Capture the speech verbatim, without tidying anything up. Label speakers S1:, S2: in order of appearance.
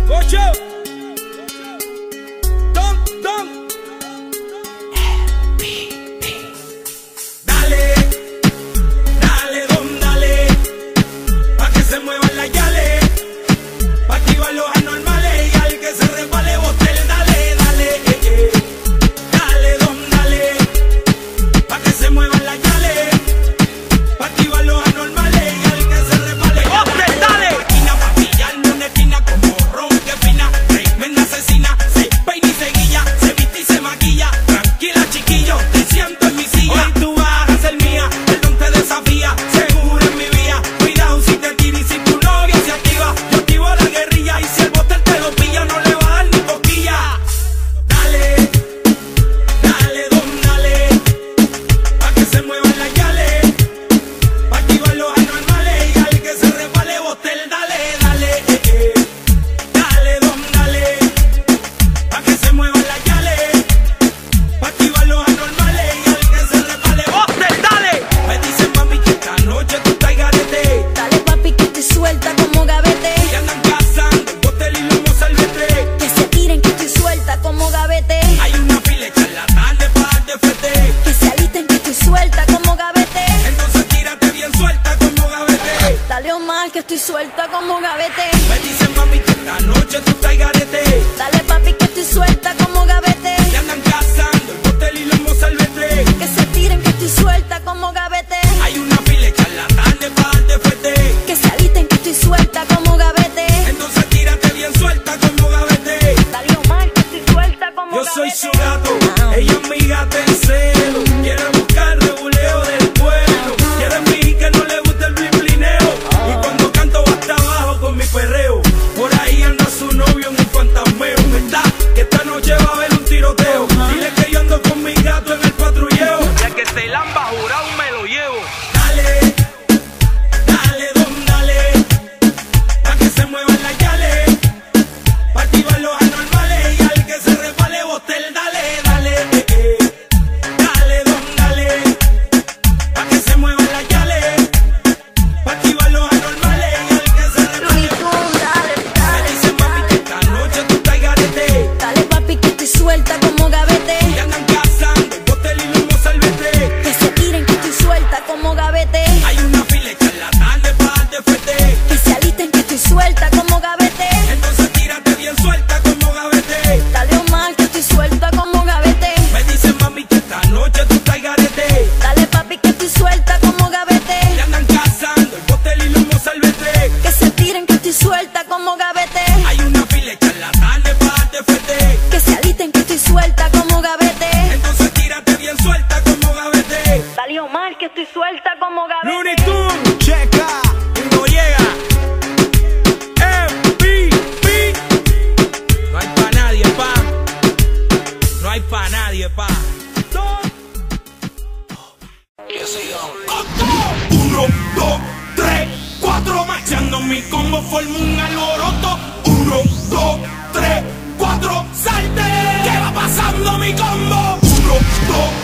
S1: Ocho. Don, don. Dale, dale, don, dale. Pa' que se muevan las yales. Pa' activar los anormales. Y al que se resbale, bote el dale, dale. Eh, eh. Dale, don, dale. Pa' que se muevan las yales. Pa' activar los anormales. Y al que se resbale, bote el dale. Máquina pa' pillarme una esquina como ron que fina. Tremenda asesina. Se peina y se guilla. Se viste y se maquilla. Tranquila, chiquillo, te siento en mi silla. Hoy tú vas a ser mía. El don te desafía. Seguro en mi vía. Cuidado si te tira y si tu novia se activa. Yo activo la guerrilla. Y si el bote te lo pilla, no le va a dar ni cosquilla. Dale, dale, don, dale. Pa' que se muevan las yales. Pa' activar los anormales. Y al que se resbale, bote el dale, dale. Eh, eh. Dale, don, dale. Pa' que se muevan las yales. Pa' activar los anormales. Y al que se resbale, bote el dale. Me dicen, mami, que esta noche tú estás garete.
S2: Dale papi que estoy suelta como gavete.
S1: Y andan cazando el botel y lomo salvete.
S2: Que se tiren que estoy suelta como gavete.
S1: Hay una fila de charlatanes pa' darte fete.
S2: Que se alisten que estoy suelta como gavete.
S1: Entonces tírate bien suelta como gavete.
S2: Dale Omar que estoy suelta como gavete.
S1: Me dicen, mami, que esta noche tú estás garete.
S2: Dale papi que estoy suelta como gavete.
S1: Y andan cazando el botel y lomo salvete.
S2: Que se tiren que estoy suelta como gavete.
S1: Hay una fila de charlatanes pa' darte fete.
S2: Que se alisten que estoy suelta como gavete.
S1: Entonces tírate bien suelta como gavete.
S2: Dale Omar que estoy suelta como
S1: Yo
S2: gavete.
S1: soy su gato, ella es mi gata en celo. Quiere buscar reguleo del pueblo. Quiere fingir que no le gusta el blimplineo. Y cuando canto va hasta abajo con mi perreo. Por ahí anda su novio en un fantasmeo. ¿Verdad? Que esta noche va a haber un tiroteo. Dile que yo ando con mi gato en el patrulleo. Ya que se lamba jurado me lo llevo. Dale, dale, don, dale. Pa' que se muevan las yales. Pa' activar los anormales. Y al que se resbale, bote el dale, dale. Eh, eh. Dale, don, dale. Pa' que se muevan las yales. Pa' activar los anormales. Y al que se resbale,
S2: Looney Tunes, dale,
S1: me
S2: dale,
S1: dicen, mami, que esta noche tú estás garete.
S2: dale papi que estoy suelta como gavete.
S1: Y andan cazando el botel y lomo salvete.
S2: Que se tiren que estoy suelta como gavete.
S1: Hay una fila de charlatanes pa' darte fete.
S2: Que se alisten que estoy suelta como gavete.
S1: Entonces tírate bien suelta como gavete.
S2: Dale Omar que estoy suelta como gavete.
S1: Me dicen, mami, que esta noche tú estás garete.
S2: Dale papi que estoy suelta como gavete.
S1: Y andan cazando el botel y lomo salvete.
S2: Que se tiren que estoy suelta como gavete.
S1: Hay una fila de charlatanes pa' darte fete.
S2: Que se alisten que estoy suelta como gavete.
S1: Entonces tírate bien suelta como gavete.
S2: Dale Omar que estoy suelta como gavete.
S1: Looney Tunes, checa y no llega. M V P. No hay pa' nadie, pa. No hay pa' nadie, pa. Uno, dos, tres, cuatro, marchando mi combo, formo un alboroto. Uno, dos, tres, cuatro, salte. ¿Qué va pasando mi combo? Uno, dos,